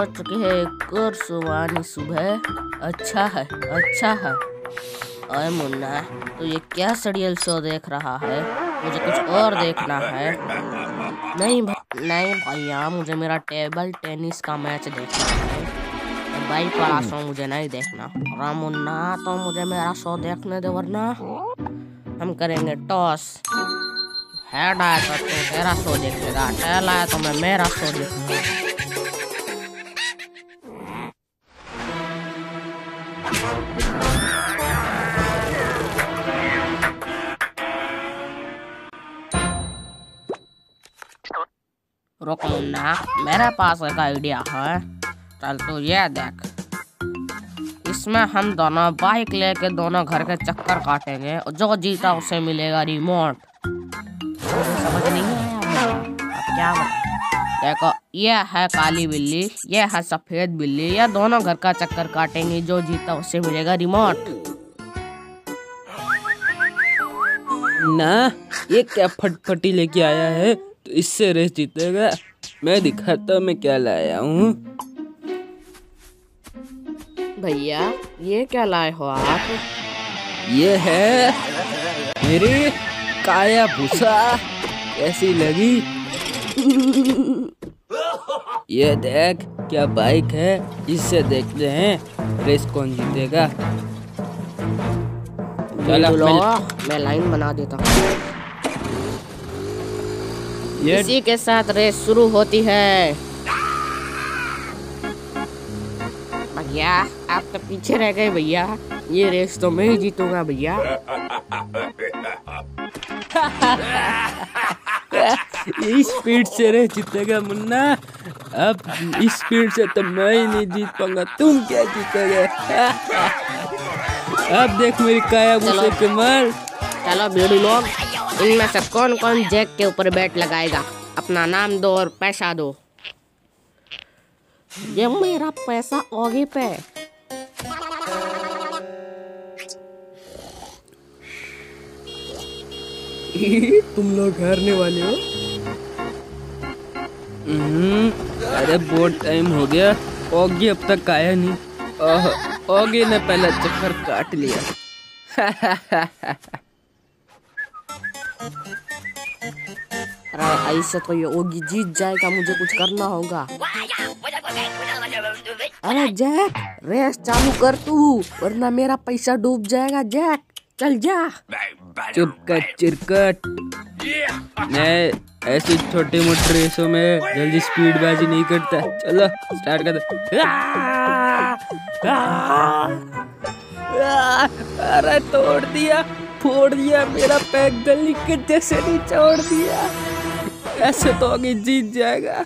हो चुकी है एक और सुहानी सुबह। अच्छा है, अच्छा है। अरे मुन्ना, तो ये क्या सीरियल शो देख रहा है? मुझे कुछ और देखना है। नहीं भैया, मुझे मेरा टेबल टेनिस का मैच देखना है। बाइक वाला शो मुझे नहीं देखना। राम मुन्ना, तो मुझे मेरा शो देखने दे, वरना हम करेंगे टॉस। हेड आया तो तू तेरा शो देखेगा, टेल आया तो मैं मेरा शो देखूंगा। रुक मुन्ना, मेरे पास एक आइडिया है। चल तू ये देख, इसमें हम दोनों बाइक लेके दोनों घर के चक्कर काटेंगे और जो जीता उसे मिलेगा रिमोट। समझ नहीं आया? अब क्या बताऊं? देखो, ये है काली बिल्ली, ये है सफेद बिल्ली। ये दोनों घर का चक्कर काटेंगे, जो जीता उसे मिलेगा रिमोट। ना, ये क्या फटफटी लेके आया है? तो इससे रेस जीतेगा। मैं दिखाता हूँ मैं क्या लाया हूँ। भैया, ये क्या लाए हो आप? ये है मेरी काया भूसा। कैसी लगी? ये देख, क्या बाइक है। इससे देखते हैं रेस कौन जीतेगा। मैं लाइन बना देता हूँ। इसी के साथ रेस शुरू होती है। भैया, आप तो पीछे रह गए भैया। ये रेस तो मैं ही जीतूंगा भैया। इस स्पीड से रेस जीतेगा मुन्ना। अब इस स्पीड से तो मैं ही नहीं जीत पाऊंगा। तुम क्या जीतोगे? अब देख मेरी काया भूसे के मार। चलो भिड़ू लोग, इनमें से कौन कौन जैक के ऊपर बैट लगाएगा? अपना नाम दो और पैसा दो। ये मेरा पैसा ओगी पे। तुम लोग हारने वाले हो। अरे बहुत टाइम हो गया, ओगी अब तक आया नहीं। ओगी ने पहला चक्कर काट लिया। अरे ऐसे तो ये ओगी जीत जाएगा, मुझे कुछ करना होगा। अरे जैक, रेस चालू कर तू, वरना मेरा पैसा डूब जाएगा। जैक, चल जा। चुप कर चिरकट। मैं ऐसी छोटी मोटी रेसों में जल्दी स्पीड बाजी नहीं करता। चलो स्टार्ट कर दो। अरे तोड़ दिया, फोड़ दिया मेरा पैक, गली के जैसे नहीं छोड़ दिया। ऐसे तो आगे जीत जाएगा।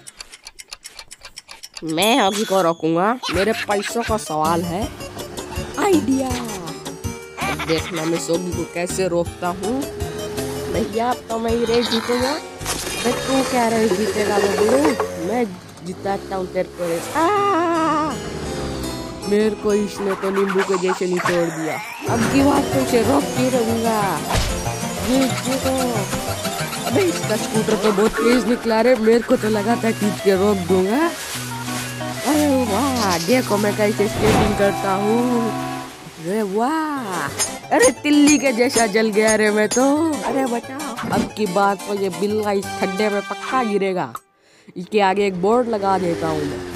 मैं अभी को रोकूंगा, मेरे पैसों का सवाल है। आइडिया, देखना मैं सोगी को कैसे रोकता हूँ। भैया, अब तो मैं ही रेस जीतूंगा। तू क्या रेस जीतेगा? मैं जिताता हूँ तेरे को रेस। मेरे को इसने तो नींबू के जैसे निचोड़ दिया। अब की बात तो इसे रोक के रहूंगा। अबे इसका स्कूटर तो बहुत तेज निकला रे। मेरे को तो लगा था खींच के रोक दूंगा। अरे वाह, देखो मैं कैसे स्केटिंग करता हूँ। अरे वाह, अरे तिल्ली के जैसा जल गया रे मैं तो। अरे बचाओ, अब की बात तो ये बिल्ला इस खड्डे में पक्का गिरेगा। इसके आगे एक बोर्ड लगा देता हूँ मैं।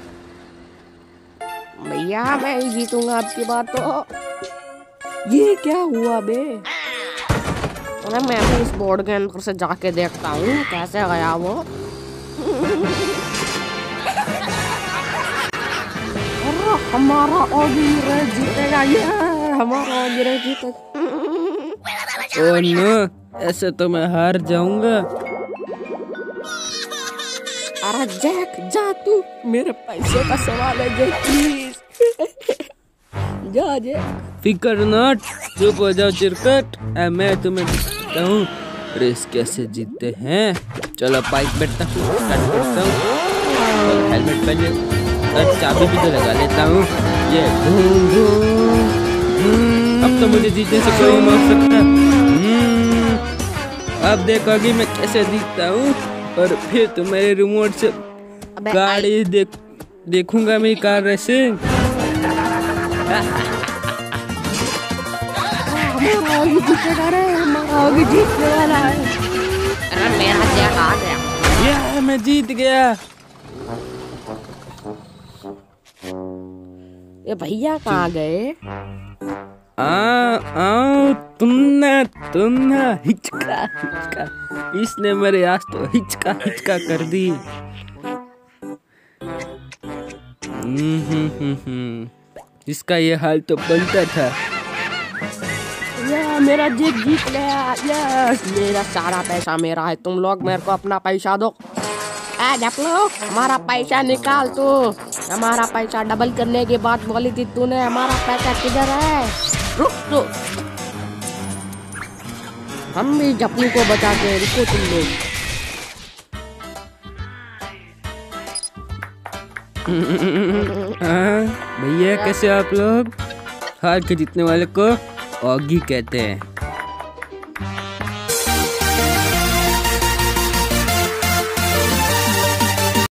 भैया, मैं ही जीतूंगा अब की बात तो। ये क्या हुआ बे? अरे मैं भी इस बोर्ड के अंदर से जाके देखता हूँ कैसे गया वो। अरे हमारा ओगी रेस जीतेगा। ये हमारा ओगी रेस जीतेगा। ओह नो, ऐसे तो मैं हार जाऊंगा। अरे जैक, जा तू, मेरे पैसे का सवाल है जैक, प्लीज। जा जैक। फिकर नॉट, चुप हो जाओ चिरकट। मैं तुम्हें बताता हूँ रेस कैसे जीतते हैं। चलो बाइक बैठता हूँ, स्टार्ट करता हूँ। हेलमेट पहले और चाबी भी तो लगा लेता हूँ। ये अब तो मुझे जीतने से कोई नहीं रोक सकता। अब देखोगी मैं कैसे जीतता हूँ। और फिर तुम्हारे रिमोट से गाड़ी देख देखूंगा मेरी कार रेसिंग। हमारा आगे जीतेगा रे, हमारा आगे जीतने वाला है। अरे मेरा जैक आ गया। ये मैं जीत गया। ये भैया कहाँ गए? आओ तुमने हिचका हिचका, इसने मेरे आज तो हिचका हिचका कर दी। इसका ये हाल तो बनता था। या मेरा जीत जीत गया। यस, मेरा सारा पैसा मेरा है। तुम लोग मेरे को अपना पैसा दो। आप लोग हमारा पैसा निकाल। तू हमारा पैसा डबल करने की बात बोली थी तूने, हमारा पैसा किधर है? रुक तो, हम भी जपनू को बचाते हैं। रुको तुम लोग। भैया कैसे आप लोग? हार के जीतने वाले को ऑगी कहते हैं।